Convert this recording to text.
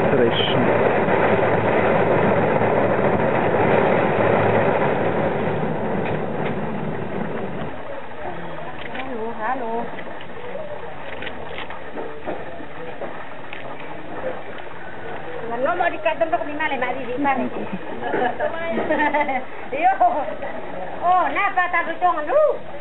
registration. Halo. Mau dikatentok di mana nak di mana? Yo. Oh, napa tak lucu lu?